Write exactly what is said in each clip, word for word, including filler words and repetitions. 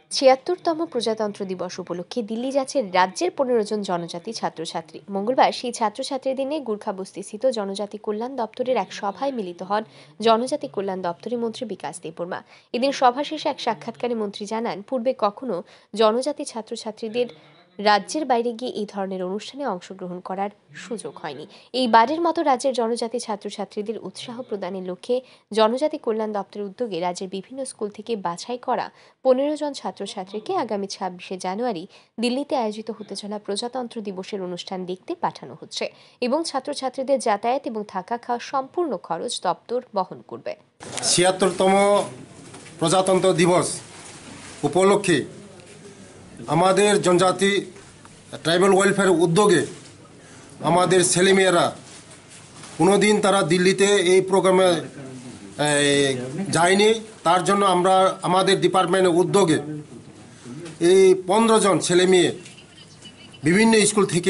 ছিয়াত্তরতম প্রজাতন্ত্র দিবস উপলক্ষে দিল্লি যাচ্ছে রাজ্যের পনেরো জন জনজাতি ছাত্রছাত্রী। মঙ্গলবার সেই ছাত্রছাত্রীদের নিয়ে গুর্খাবস্তিস্থিত জনজাতি কল্যাণ দপ্তরের এক সভায় মিলিত হন জনজাতি কল্যাণ দপ্তরের মন্ত্রী বিকাশ দেববর্মা। এদিন সভা শেষে এক সাক্ষাৎকারে মন্ত্রী জানান, পূর্বে কখনো জনজাতি ছাত্রছাত্রীদের রাজ্যের বাইরে গিয়ে এই ধরনের অনুষ্ঠানে অংশগ্রহণ করার সুযোগ হয়নি। এইবারের মতো রাজ্যের জনজাতি ছাত্রছাত্রীদের উৎসাহ প্রদানের লক্ষ্যে জনজাতি কল্যাণ দপ্তরের উদ্যোগে রাজ্যের বিভিন্ন স্কুল থেকে বাছাই করা পনেরো জন ছাত্রছাত্রীকে আগামী ছাব্বিশে জানুয়ারি দিল্লিতে আয়োজিত হতে চলা প্রজাতন্ত্র দিবসের অনুষ্ঠান দেখতে পাঠানো হচ্ছে এবং ছাত্রছাত্রীদের যাতায়াত এবং থাকা খাওয়া সম্পূর্ণ খরচ দপ্তর বহন করবে। ছিয়াত্তরতম প্রজাতন্ত্র দিবস উপলক্ষে আমাদের জনজাতি ট্রাইবাল ওয়েলফেয়ার উদ্যোগে আমাদের ছেলেমেয়েরা কোনোদিন তারা দিল্লিতে এই প্রোগ্রামে যায়নি। তার জন্য আমরা আমাদের ডিপার্টমেন্টের উদ্যোগে এই পনেরো জন ছেলে মেয়ে বিভিন্ন স্কুল থেকে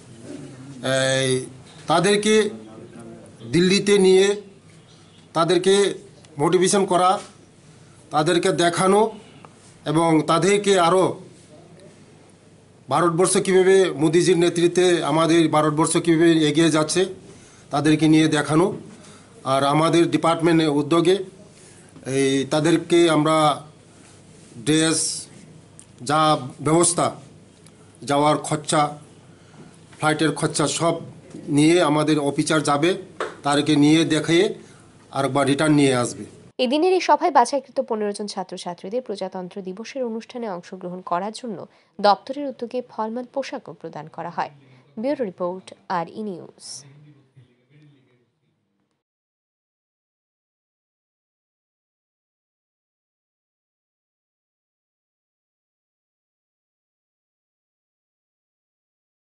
তাদেরকে দিল্লিতে নিয়ে তাদেরকে মোটিভেশন করা, তাদেরকে দেখানো এবং তাদেরকে আরও ভারতবর্ষ কীভাবে মোদিজির নেতৃত্বে আমাদের ভারতবর্ষ কীভাবে এগিয়ে যাচ্ছে তাদেরকে নিয়ে দেখানো। আর আমাদের ডিপার্টমেন্টের উদ্যোগে এই তাদেরকে আমরা ড্রেস, যা ব্যবস্থা, যাওয়ার খরচা, ফ্লাইটের খরচা সব নিয়ে আমাদের অফিসার যাবে, তাদেরকে নিয়ে দেখিয়ে আরেকবার রিটার্ন নিয়ে আসবে। এদিনের এই সভায় বাছাইকৃত পনেরো জন ছাত্রছাত্রীদের প্রজাতন্ত্র দিবসের অনুষ্ঠানে অংশগ্রহণ করার জন্য দপ্তরের উদ্যোগে ফরমাল পোশাকও প্রদান করা হয়। ব্যুরো রিপোর্ট, আর ই নিউজ।